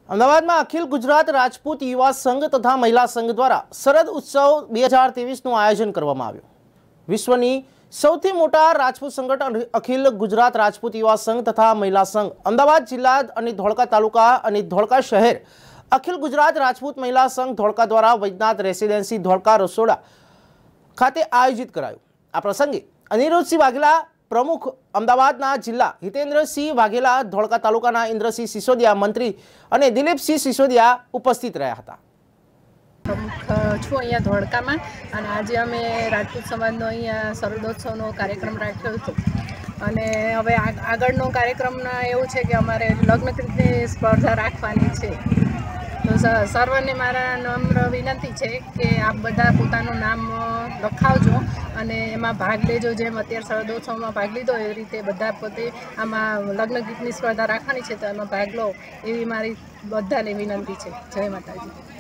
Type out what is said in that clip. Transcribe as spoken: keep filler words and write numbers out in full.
અમદાવાદમાં અખિલ ગુજરાત રાજપૂત યુવા સંઘ તથા મહિલા સંઘ દ્વારા શરદ ઉત્સવ બે હજાર ત્રેવીસનું આયોજન કરવામાં આવ્યું। વિશ્વની સૌથી મોટા રાજપૂત સંગઠન અખિલ ગુજરાત રાજપૂત યુવા સંઘ તથા મહિલા સંઘ અમદાવાદ જિલ્લા અને ધોળકા તાલુકા અને ધોળકા શહેર અખિલ ગુજરાત રાજપૂત મહિલા સંઘ ધોળકા દ્વારા વૈદ્યનાથ રેસિડેન્સી ધોળકા રસોડા ખાતે આયોજિત કરાયું। આ પ્રસંગે અનિરુદ્ધસિંહ વાઘેલા प्रमुख अमदावादना जिल्ला हितेन्द्रसिंह वाघेला धोळका तालुकाना इंद्रसिंह सिसोदिया मंत्री और दिलीपसिंह सिसोदिया उपस्थित रह्या हता। प्रमुख छुं अहींया धोळकामां अने आजे अमे राजपूत समाजनो अहींया शरदोत्सवनो कार्यक्रम राख्यो हतो अने हवे आगळनो कार्यक्रम एवुं छे के अमारे लग्नकृतनी स्पर्धा राखवानी छे। तो सर्वने मारा नम्र विनंती है कि आप बधा पोतानुं नाम लखावजो अने एमां भाग लेजो। जेम अत्यारे शरदोत्सव में भाग लीधो एवी रीते बधा पोते आमां लग्न गीतनी स्पर्धा राखवानी छे तो एमां भाग लो एवी मारी बधाने विनंती है। जय माताजी।